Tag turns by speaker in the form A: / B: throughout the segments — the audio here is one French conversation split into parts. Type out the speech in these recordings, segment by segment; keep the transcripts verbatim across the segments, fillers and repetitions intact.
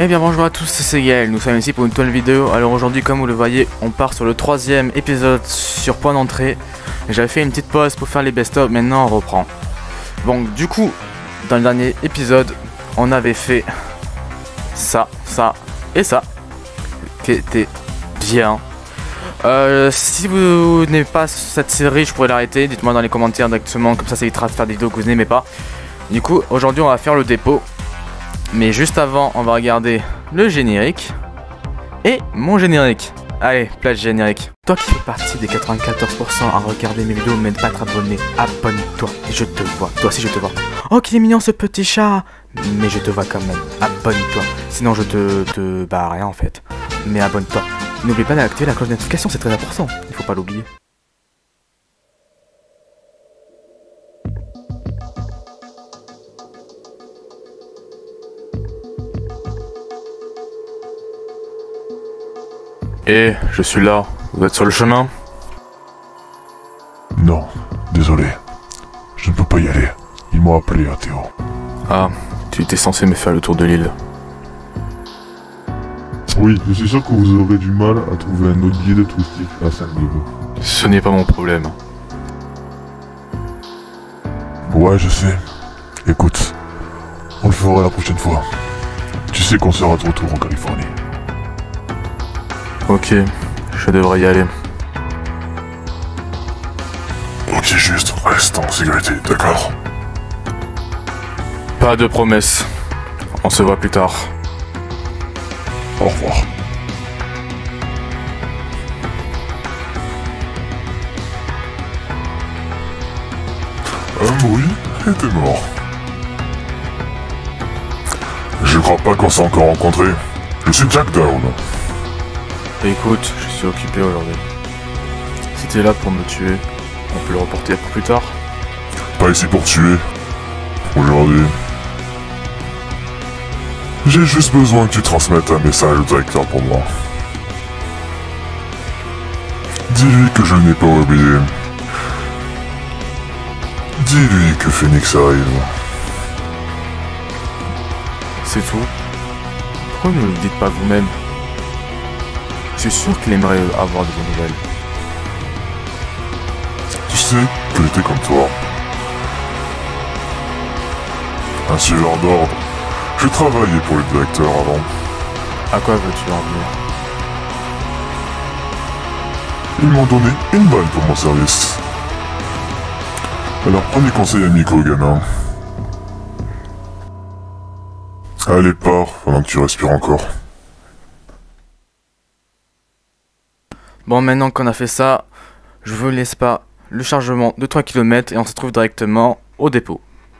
A: Eh bien bonjour à tous, c'est Gaël, nous sommes ici pour une nouvelle vidéo. Alors aujourd'hui, comme vous le voyez, on part sur le troisième épisode sur point d'entrée. J'avais fait une petite pause pour faire les best-of, maintenant on reprend. Bon, du coup, dans le dernier épisode, on avait fait ça, ça et ça, qui était bien. Euh, si vous n'aimez pas cette série, je pourrais l'arrêter, dites-moi dans les commentaires directement, comme ça ça évitera de faire des vidéos que vous n'aimez pas. Du coup, aujourd'hui on va faire le dépôt. Mais juste avant, on va regarder le générique et mon générique. Allez, place générique. Toi qui fais partie des quatre-vingt-quatorze pour cent à regarder mes vidéos mais ne pas être abonné, abonne-toi. Je te vois, toi aussi je te vois. Oh qu'il est mignon ce petit chat. Mais je te vois quand même, abonne-toi. Sinon je te... te... bah rien en fait. Mais abonne-toi. N'oublie pas d'activer la cloche de notification, c'est très important. Il faut pas l'oublier. Eh, je suis là. Vous êtes sur le chemin?
B: Non, désolé. Je ne peux pas y aller. Ils m'ont appelé à Théo.
A: Ah, tu étais censé me faire le tour de l'île.
B: Oui, je suis sûr que vous aurez du mal à trouver un autre guide touristique à cinq niveaux.
A: Ce n'est pas mon problème.
B: Ouais, je sais. Écoute, on le fera la prochaine fois. Tu sais qu'on sera de retour en Californie.
A: Ok, je devrais y aller.
B: Ok, juste, reste en sécurité, d'accord?
A: Pas de promesses. On se voit plus tard.
B: Au revoir. Un bruit était mort. Je crois pas qu'on s'est encore rencontrés. Je suis Jack Down.
A: Écoute, je suis occupé aujourd'hui. Si t'es là pour me tuer, on peut le reporter pour plus tard.
B: Pas ici pour tuer. Aujourd'hui. J'ai juste besoin que tu transmettes un message au directeur pour moi. Dis-lui que je n'ai pas oublié. Dis-lui que Phoenix arrive.
A: C'est tout. Pourquoi ne le dites pas vous-même? Je suis sûr qu'il aimerait avoir de vos nouvelles.
B: Tu sais que j'étais comme toi. Un suiveur d'ordre. J'ai travaillé pour le directeur avant.
A: À quoi veux-tu en venir?
B: Ils m'ont donné une balle pour mon service. Alors premier conseil amico, gamin. Allez, pars pendant que tu respires encore.
A: Bon, maintenant qu'on a fait ça, je vous laisse pas le chargement de trois kilomètres et on se trouve directement au dépôt.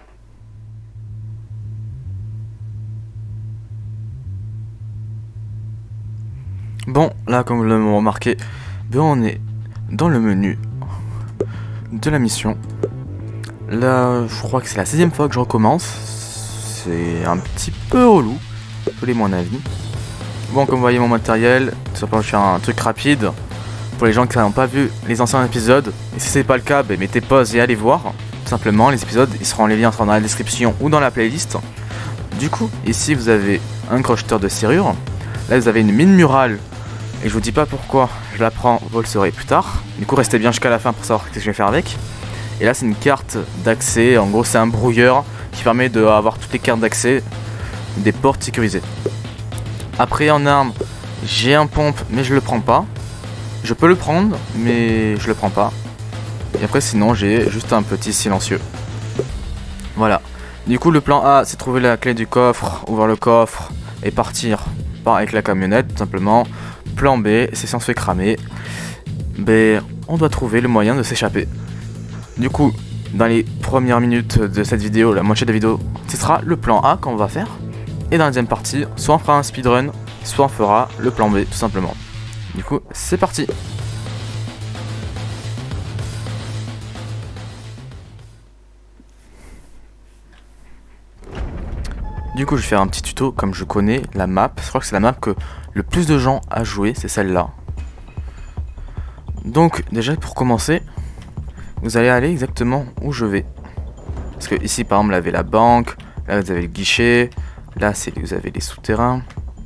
A: Bon, là, comme vous l'avez remarqué, ben on est dans le menu de la mission. Là, je crois que c'est la sixième fois que je recommence. C'est un petit peu relou, appelez mon avis. Bon, comme vous voyez mon matériel, tout simplement je fais un truc rapide. Pour les gens qui n'ont pas vu les anciens épisodes, et si c'est pas le cas, ben mettez pause et allez voir. Tout simplement, les épisodes, ils seront, les liens seront dans la description ou dans la playlist. Du coup, ici vous avez un crocheteur de serrure. Là vous avez une mine murale. Et je vous dis pas pourquoi je la prends, vous le saurez plus tard. Du coup, restez bien jusqu'à la fin pour savoir ce que je vais faire avec. Et là, c'est une carte d'accès. En gros, c'est un brouilleur qui permet d'avoir toutes les cartes d'accès des portes sécurisées. Après, en arme, j'ai un pompe, mais je le prends pas. Je peux le prendre, mais je le prends pas. Et après, sinon, j'ai juste un petit silencieux. Voilà. Du coup, le plan A, c'est trouver la clé du coffre, ouvrir le coffre et partir par avec la camionnette, tout simplement. Plan B, c'est si on se fait cramer, ben, on doit trouver le moyen de s'échapper. Du coup, dans les premières minutes de cette vidéo, la moitié de la vidéo, ce sera le plan A qu'on va faire. Et dans la deuxième partie, soit on fera un speedrun, soit on fera le plan B, tout simplement. Du coup, c'est parti. Du coup, je vais faire un petit tuto comme je connais la map. Je crois que c'est la map que le plus de gens a joué, c'est celle-là. Donc, déjà pour commencer, vous allez aller exactement où je vais. Parce que ici, par exemple, vous avez la banque, là vous avez le guichet, là c'est vous avez les souterrains.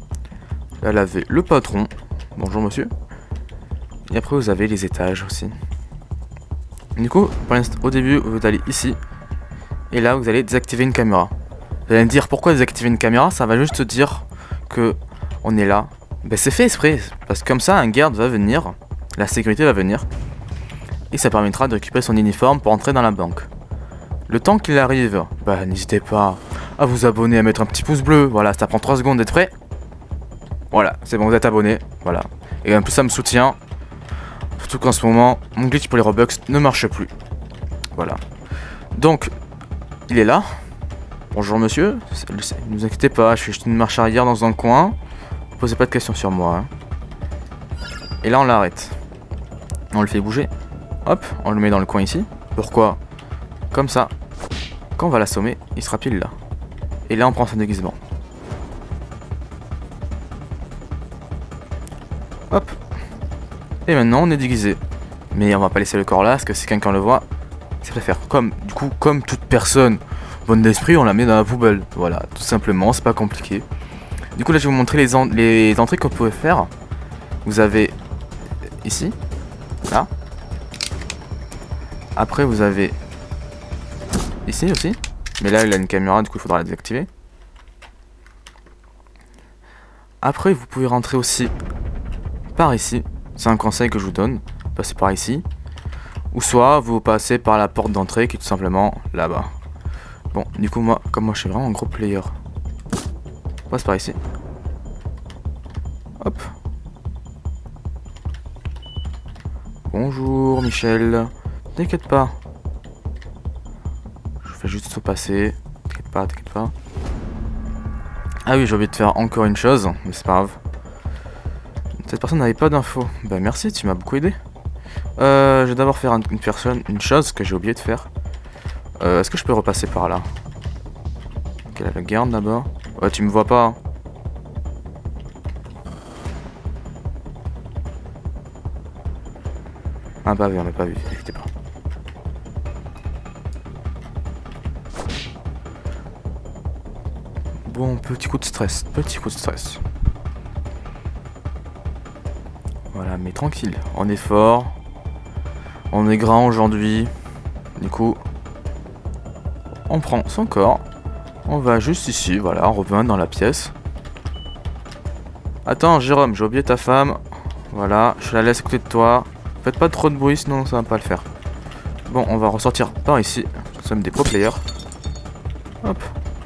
A: Là, il avait le patron. Bonjour monsieur. Et après, vous avez les étages aussi. Du coup, pour l'instant, au début, vous allez ici. Et là, vous allez désactiver une caméra. Vous allez me dire pourquoi désactiver une caméra. Ça va juste dire que on est là. Ben, c'est fait exprès. Parce que comme ça, un garde va venir. La sécurité va venir. Et ça permettra de récupérer son uniforme pour entrer dans la banque. Le temps qu'il arrive, bah n'hésitez pas à vous abonner, à mettre un petit pouce bleu. Voilà, ça prend trois secondes d'être prêt. Voilà, c'est bon, vous êtes abonné. Voilà. Et en plus, ça me soutient. Surtout qu'en ce moment, mon glitch pour les Robux ne marche plus. Voilà. Donc, il est là. Bonjour monsieur. Ne vous inquiétez pas, je fais juste une marche arrière dans un coin. Ne posez pas de questions sur moi. Hein. Et là, on l'arrête. On le fait bouger. Hop, on le met dans le coin ici. Pourquoi? Comme ça. Quand on va l'assommer, il sera pile là. Et là, on prend son déguisement. Hop. Et maintenant, on est déguisé. Mais on va pas laisser le corps là, parce que si quelqu'un le voit, c'est préfère. Comme, du coup, comme toute personne bonne d'esprit, on la met dans la poubelle. Voilà, tout simplement, c'est pas compliqué. Du coup, là, je vais vous montrer les, en les entrées que vous pouvez faire. Vous avez ici, là. Après, vous avez ici aussi. Mais là, il a une caméra, du coup, il faudra la désactiver. Après, vous pouvez rentrer aussi par ici. C'est un conseil que je vous donne. Passez par ici. Ou soit, vous passez par la porte d'entrée qui est tout simplement là-bas. Bon, du coup, moi, comme moi, je suis vraiment un gros player. On passe par ici. Hop. Bonjour, Michel. T'inquiète pas. Je fais juste se passer. T'inquiète pas, t'inquiète pas. Ah oui, j'ai oublié de faire encore une chose, mais c'est pas grave. Cette personne n'avait pas d'infos. Bah merci, tu m'as beaucoup aidé. Euh, je vais d'abord faire un, une personne, une chose que j'ai oublié de faire. Euh, Est-ce que je peux repasser par là? Ok, là, le garde d'abord. Ouais, tu me vois pas. Hein. Ah bah oui, on l'a pas vu, n'inquiétez pas. Bon, petit coup de stress, petit coup de stress. Voilà, mais tranquille, on est fort. On est grand aujourd'hui. Du coup, on prend son corps. On va juste ici, voilà, on revient dans la pièce. Attends, Jérôme, j'ai oublié ta femme. Voilà, je la laisse à côté de toi. Faites pas trop de bruit, sinon ça va pas le faire. Bon, on va ressortir par ici. Nous sommes des pro players. Hop.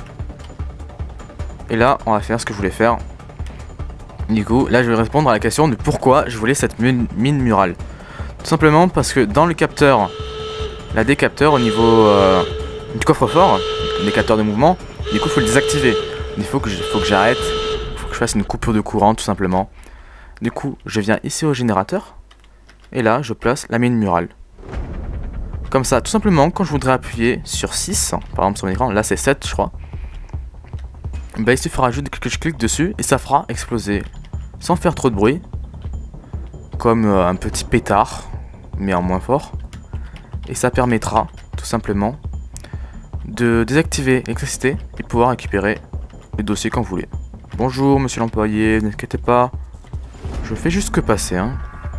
A: Et là, on va faire ce que je voulais faire. Du coup, là, je vais répondre à la question de pourquoi je voulais cette mine, mine murale. Tout simplement parce que dans le capteur, la décapteur au niveau euh, du coffre-fort, les capteurs de mouvement, du coup, il faut le désactiver. Il faut que j'arrête. Il faut que je fasse une coupure de courant, tout simplement. Du coup, je viens ici au générateur. Et là, je place la mine murale. Comme ça, tout simplement, quand je voudrais appuyer sur six, par exemple sur mon écran, là c'est sept, je crois. Bah, il suffira juste que je clique dessus et ça fera exploser sans faire trop de bruit, comme euh, un petit pétard, mais en moins fort. Et ça permettra tout simplement de désactiver l'électricité et pouvoir récupérer les dossiers quand vous voulez. Bonjour monsieur l'employé, n'inquiétez pas, je fais juste que passer. Hein.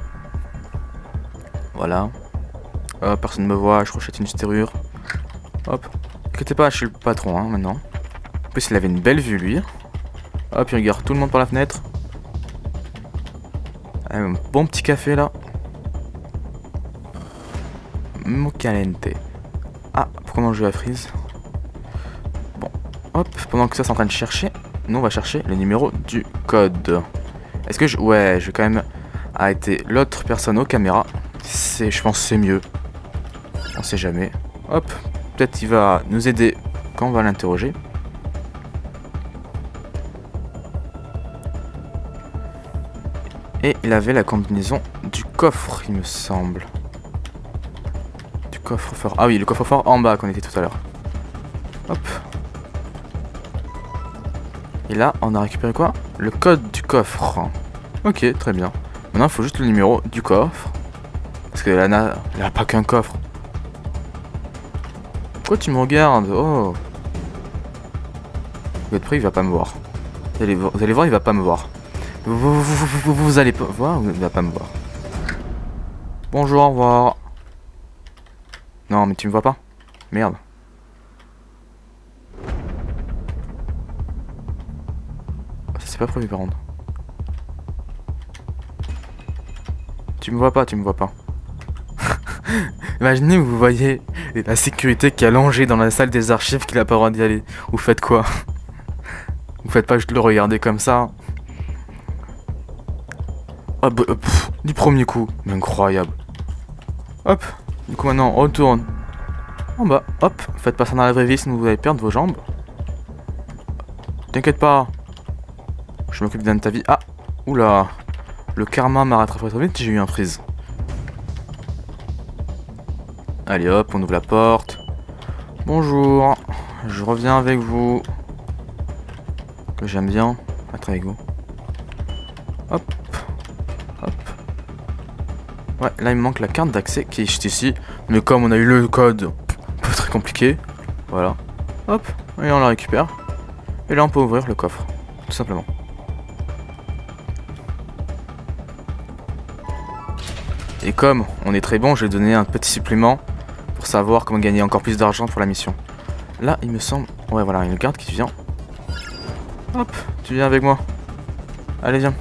A: Voilà. Euh, personne ne me voit, je rachète une serrure. Hop. N'inquiétez pas, je suis le patron hein, maintenant. En plus, il avait une belle vue, lui. Hop, il regarde tout le monde par la fenêtre. Un bon petit café, là. Mocalente. Ah, pourquoi manger à frise? Bon. Hop, pendant que ça, c'est en train de chercher, nous, on va chercher le numéro du code. Est-ce que je... Ouais, je vais quand même arrêter l'autre personne aux caméras. C'est, je pense que c'est mieux. On sait jamais. Hop, peut-être il va nous aider quand on va l'interroger. Et il avait la combinaison du coffre, il me semble. Du coffre-fort. Ah oui, le coffre-fort en bas qu'on était tout à l'heure. Hop. Et là, on a récupéré quoi? Le code du coffre. Ok, très bien. Maintenant, il faut juste le numéro du coffre. Parce que là, elle n'a pas qu'un coffre. Pourquoi tu me regardes? Oh. Vous êtes prêts, il va pas me voir. Vous allez, vous allez voir, il va pas me voir. Vous, vous, vous, vous, vous allez pas voir ou vous n'allez pas me voir? Bonjour, au revoir. Non, mais tu me vois pas? Merde. Ça c'est pas prévu par contre. Tu me vois pas, tu me vois pas. Imaginez, vous voyez la sécurité qui est allongée dans la salle des archives qu'il a pas le droit d'y aller. Vous faites quoi? Vous faites pas juste le regarder comme ça. Oh, bah, pff, du premier coup. Mais incroyable. Hop. Du coup maintenant, on retourne. En bas. Hop. Faites pas ça dans la vraie vie sinon vous allez perdre vos jambes. T'inquiète pas. Je m'occupe bien de ta vie. Ah. Oula. Le karma m'a rattrapé trop vite, j'ai eu un freeze. Allez hop, on ouvre la porte. Bonjour. Je reviens avec vous. Que j'aime bien être avec vous. Hop. Hop. Ouais, là il me manque la carte d'accès qui est juste ici. Mais comme on a eu le code, pas très compliqué. Voilà. Hop. Et on la récupère. Et là on peut ouvrir le coffre. Tout simplement. Et comme on est très bon, je vais donner un petit supplément pour savoir comment gagner encore plus d'argent pour la mission. Là, il me semble... Ouais, voilà, une garde qui vient. Hop, tu viens avec moi. Allez, viens.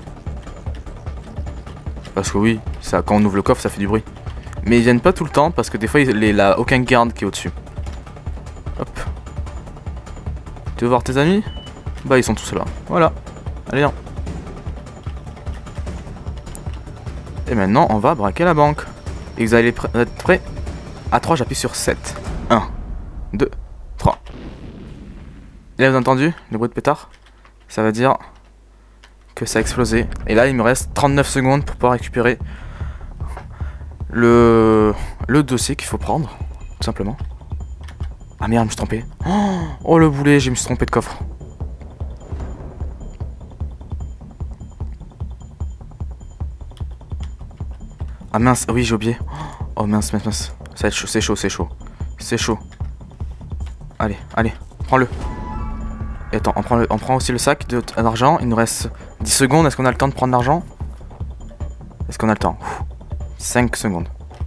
A: Parce que oui, ça, quand on ouvre le coffre, ça fait du bruit. Mais ils viennent pas tout le temps parce que des fois, il n'y a aucun garde qui est au-dessus. Hop. Tu veux voir tes amis? Bah, ils sont tous là. Voilà. Allez, viens. Et maintenant, on va braquer la banque. Et vous allez être prêts? À trois, j'appuie sur sept. un, deux, trois. Et là, vous avez entendu le bruit de pétard? Ça veut dire que ça a explosé. Et là, il me reste trente-neuf secondes pour pouvoir récupérer le, le dossier qu'il faut prendre. Tout simplement. Ah merde, je me suis trompé. Oh, le boulet, je me suis trompé de coffre. Ah mince, oui j'ai oublié. Oh mince, mince, mince. Ça va être chaud, c'est chaud, c'est chaud. C'est chaud. Allez, allez, prends-le. Et attends, on prend, le, on prend aussi le sac d'argent. Il nous reste dix secondes. Est-ce qu'on a le temps de prendre l'argent? Est-ce qu'on a le temps? cinq secondes.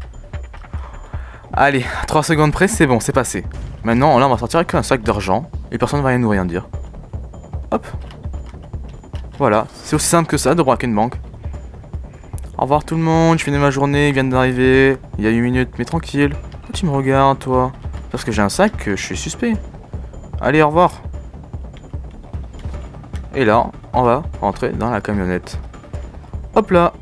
A: Allez, trois secondes près, c'est bon, c'est passé. Maintenant, là, on va sortir avec un sac d'argent. Et personne ne va rien nous rien dire. Hop. Voilà, c'est aussi simple que ça de braquer une banque. Au revoir tout le monde, je finis ma journée, il vient d'arriver. Il y a une minute, mais tranquille. Pourquoi tu me regardes, toi? Parce que j'ai un sac, que je suis suspect. Allez, au revoir. Et là, on va rentrer dans la camionnette. Hop là.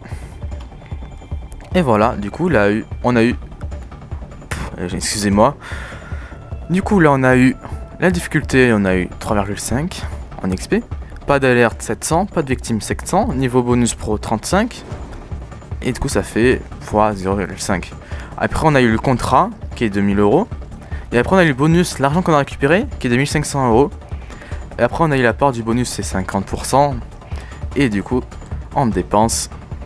A: Et voilà, du coup, là, on a eu... Excusez-moi. Du coup, là, on a eu la difficulté, on a eu trois virgule cinq en X P. Pas d'alerte sept cents, pas de victime sept cents. Niveau bonus pro trente-cinq. Et du coup ça fait fois zéro virgule cinq. Après on a eu le contrat qui est de mille euros. Et après on a eu le bonus, l'argent qu'on a récupéré qui est de mille cinq cents euros. Et après on a eu la part du bonus, c'est cinquante pour cent. Et du coup on dépense.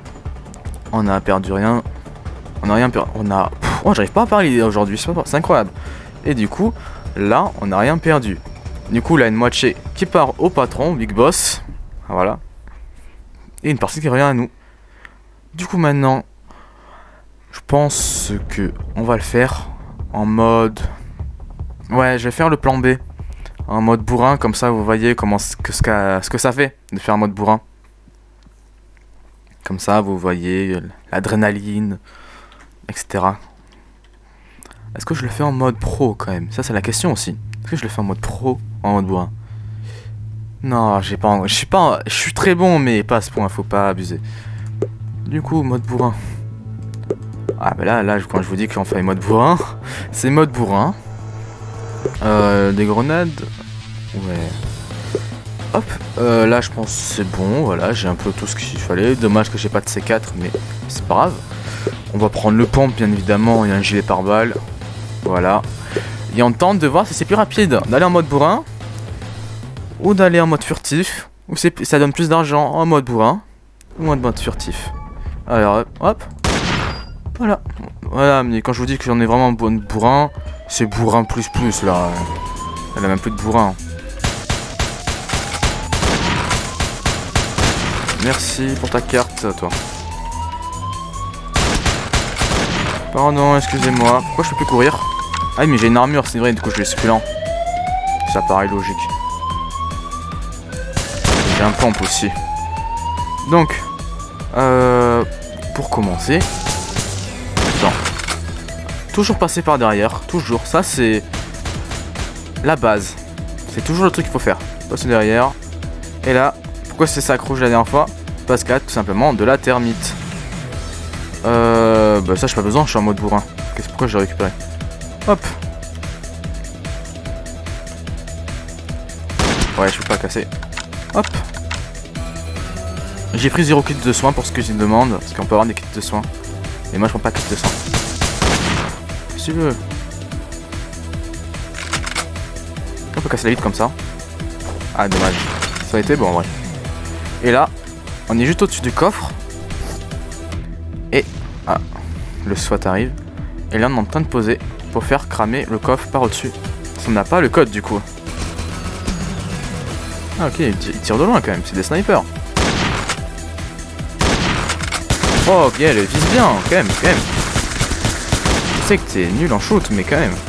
A: On a perdu rien. On a rien perdu. On a... Pff, oh j'arrive pas à parler aujourd'hui, c'est incroyable. Et du coup là on n'a rien perdu. Du coup là une moitié qui part au patron, Big Boss. Voilà. Et une partie qui revient à nous. Du coup maintenant, je pense que on va le faire en mode... Ouais, je vais faire le plan B. En mode bourrin, comme ça vous voyez comment ce que, ce que ça fait de faire un mode bourrin. Comme ça vous voyez l'adrénaline, et cetera. Est-ce que je le fais en mode pro quand même? Ça c'est la question aussi. Est-ce que je le fais en mode pro ou en mode bourrin? Non, j'ai pas... Je suis pas... Je suis très bon mais pas à ce point, faut pas abuser. Du coup, mode bourrin. Ah bah là, là, quand je vous dis qu'on fait mode bourrin, c'est mode bourrin. Euh, des grenades. Ouais. Hop. Euh, là, je pense que c'est bon. Voilà, j'ai un peu tout ce qu'il fallait. Dommage que j'ai pas de C quatre, mais c'est pas grave. On va prendre le pompe, bien évidemment. Il y a un gilet pare-balles. Voilà. Et on tente de voir si c'est plus rapide d'aller en mode bourrin ou d'aller en mode furtif. Ou ça donne plus d'argent en mode bourrin ou en mode furtif. Alors, hop. Voilà. Voilà, mais quand je vous dis que j'en ai vraiment un bon bourrin, c'est bourrin plus plus, là. Elle a même plus de bourrin. Merci pour ta carte, toi. Pardon, excusez-moi. Pourquoi je peux plus courir? Ah mais j'ai une armure, c'est vrai, du coup je suis plus lent. Ça paraît logique. J'ai un pompe aussi. Donc, euh, pour commencer, non. Toujours passer par derrière, toujours. Ça c'est la base. C'est toujours le truc qu'il faut faire. Passer derrière. Et là, pourquoi c'est ça que rouge la dernière fois? Parce qu'il y a tout simplement de la thermite. Euh, bah ça j'ai pas besoin, je suis en mode bourrin. Qu'est-ce pourquoi je l'ai récupéré? Hop. Ouais, je peux pas casser. Hop. J'ai pris zéro kit de soins pour ce que j'ai demande, parce qu'on peut avoir des kits de soins. Et moi je prends pas de kit de soins. Si tu veux. On peut casser la vitre comme ça. Ah dommage. Ça a été bon en vrai. Et là, on est juste au-dessus du coffre. Et ah, le SWAT arrive. Et là on est en train de poser pour faire cramer le coffre par au-dessus. On n'a pas le code du coup. Ah ok, ils tirent de loin quand même, c'est des snipers. Oh ok, elle vise bien, quand même, quand même. Je sais que t'es nul en shoot, mais quand même.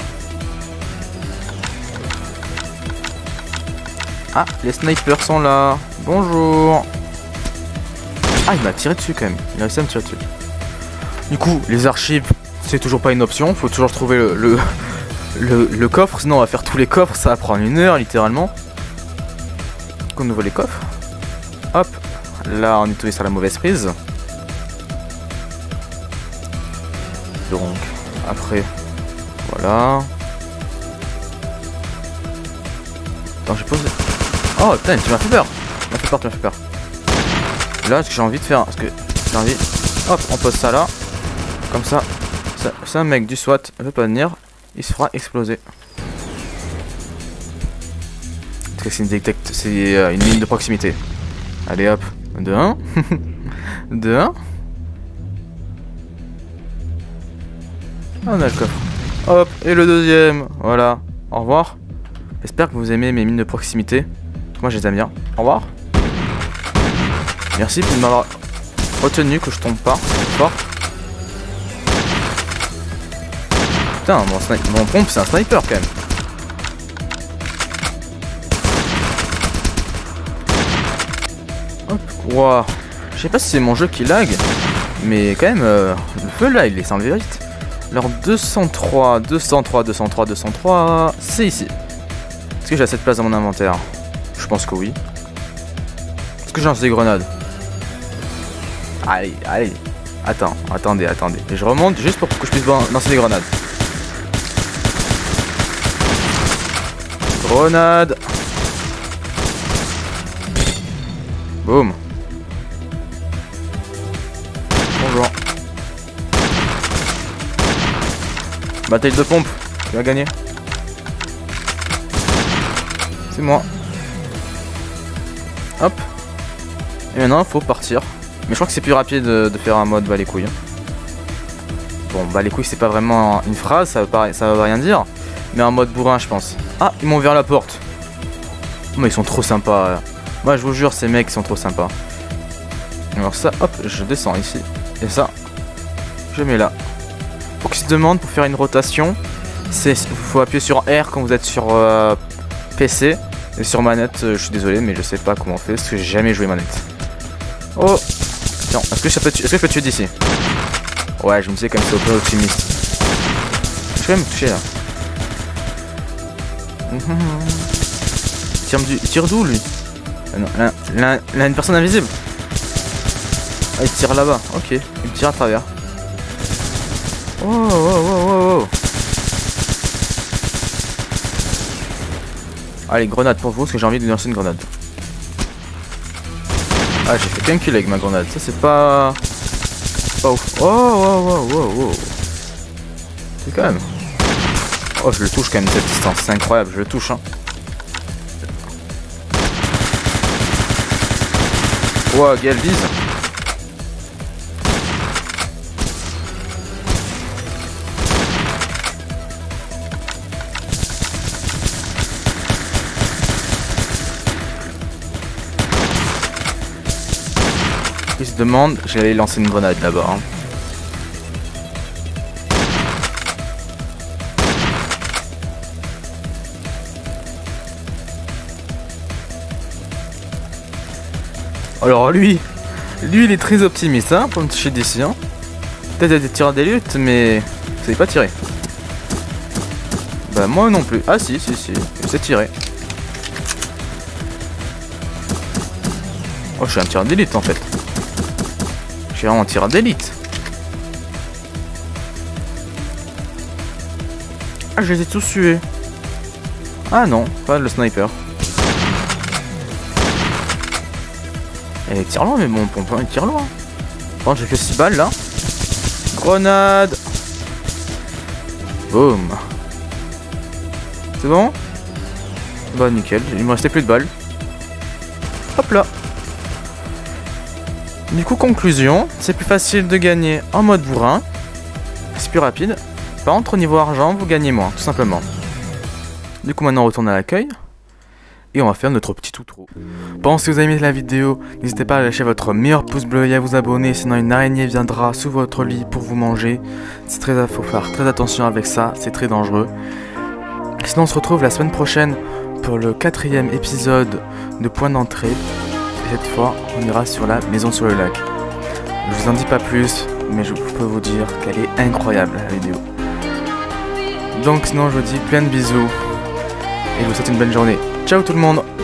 A: Ah, les snipers sont là. Bonjour. Ah, il m'a tiré dessus quand même. Il a réussi à me tirer dessus. Du coup, les archives, c'est toujours pas une option. Faut toujours trouver le, le, le, le coffre. Sinon, on va faire tous les coffres. Ça va prendre une heure, littéralement. On ouvre les coffres. Hop. Là, on est tombé sur la mauvaise prise. Donc, après, voilà. Attends, j'ai posé. Oh putain, tu m'as fait peur. Tu m'as fait peur, tu m'as fait peur. Là, ce que j'ai envie de faire, parce que j'ai envie. Hop, on pose ça là. Comme ça. C'est un mec du SWAT, il veut pas venir. Il se fera exploser. Parce que c'est une détecte, c'est euh, une ligne de proximité. Allez hop. De un. De un. On a le coffre. Hop, et le deuxième. Voilà. Au revoir. J'espère que vous aimez mes mines de proximité. Moi je les aime bien. Au revoir. Merci pour m'avoir retenu que je tombe pas. Fort. Putain, mon, sni- mon pompe c'est un sniper quand même. Hop. Wow. Je sais pas si c'est mon jeu qui lag. Mais quand même, euh, le feu là il est enlevé vite. Alors deux cent trois, deux cent trois, deux cent trois, deux cent trois, c'est ici. Est-ce que j'ai assez de place dans mon inventaire? Je pense que oui. Est-ce que j'ai lancé des grenades? Allez, allez. Attends, attendez, attendez. Et je remonte juste pour que je puisse lancer des grenades. Grenade. Boum. Bonjour. Bataille de pompe, tu vas gagner. C'est moi. Hop. Et maintenant, il faut partir. Mais je crois que c'est plus rapide de, de faire un mode bas les couilles. Bon, bah les couilles, c'est pas vraiment une phrase, ça veut, pas, ça veut rien dire. Mais en mode bourrin, je pense. Ah, ils m'ont ouvert la porte. Oh, mais ils sont trop sympas. Moi, je vous jure, ces mecs sont trop sympas. Alors ça, hop, je descends ici. Et ça, je mets là. Pour qu'ils se demandent, pour faire une rotation, c'est faut appuyer sur R quand vous êtes sur euh, P C. Et sur manette, euh, je suis désolé, mais je sais pas comment on fait, parce que j'ai jamais joué manette. Oh, tiens, est-ce que, est-ce que je peux tuer d'ici? Ouais, je me disais comme c'est un peu optimiste. Je vais me toucher là. Il tire, du... il tire d'où lui? Ah non, là, là, là, une personne invisible. Ah, il tire là-bas, ok, il tire à travers. Oh, oh, oh, oh, oh. Allez, grenade pour vous, parce que j'ai envie de lancer une grenade. Ah, j'ai fait qu'un kill avec ma grenade, ça c'est pas... pas ouf. Oh, oh, oh, oh, oh. C'est quand même... Oh, je le touche quand même cette distance, c'est incroyable, je le touche, hein. Wow, Gale vise. il se demande, j'allais lancer une grenade là-bas. Hein. Alors lui, lui il est très optimiste hein, pour me toucher d'ici. Hein. Peut-être des tireurs des luttes, mais vous savez pas tirer. Bah moi non plus. Ah si, si, si, je sais tirer. Oh, je suis un tireur d'élite en fait. Je suis vraiment un tireur d'élite. Ah, je les ai tous tués. Ah non, pas le sniper. Elle tire loin, mais bon, pompon, il tire loin. Bon, j'ai que six balles là. Grenade. Boum. C'est bon? Bah nickel, il me restait plus de balles. Hop là. Du coup, conclusion, c'est plus facile de gagner en mode bourrin. C'est plus rapide. Par contre, au niveau argent, vous gagnez moins, tout simplement. Du coup, maintenant, on retourne à l'accueil. Et on va faire notre petit outro. Bon, si vous avez aimé la vidéo, n'hésitez pas à lâcher votre meilleur pouce bleu et à vous abonner, sinon une araignée viendra sous votre lit pour vous manger. C'est très, faut faire très attention avec ça, c'est très dangereux. Sinon, on se retrouve la semaine prochaine pour le quatrième épisode de Point d'entrée. Cette fois, on ira sur la maison sur le lac. Je vous en dis pas plus, mais je peux vous dire qu'elle est incroyable la vidéo. Donc sinon, je vous dis plein de bisous et je vous souhaite une bonne journée. Ciao tout le monde!